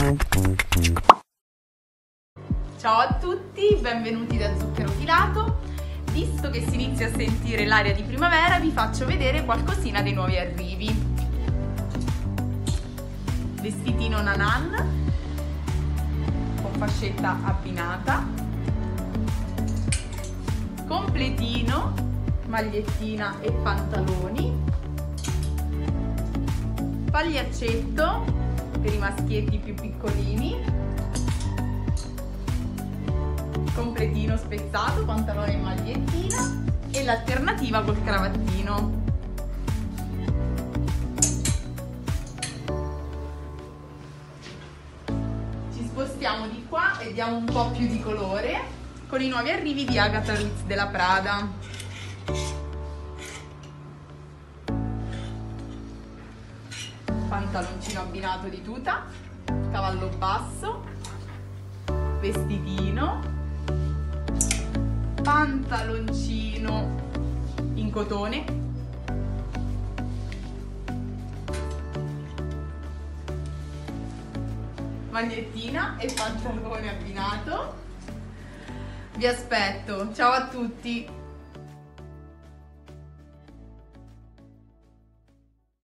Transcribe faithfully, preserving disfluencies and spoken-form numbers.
Ciao a tutti, benvenuti da Zucchero Filato. Visto che si inizia a sentire l'aria di primavera, vi faccio vedere qualcosina dei nuovi arrivi. Vestitino nanan con fascetta abbinata, completino, magliettina e pantaloni, pagliaccetto per i maschietti più piccolini, completino spezzato, pantalone e magliettina e l'alternativa col cravattino. Ci spostiamo di qua e diamo un po' più di colore con i nuovi arrivi di Agatha Ruiz della Prada. Pantaloncino abbinato di tuta, cavallo basso, vestitino, pantaloncino in cotone, magliettina e pantalone abbinato. Vi aspetto, ciao a tutti!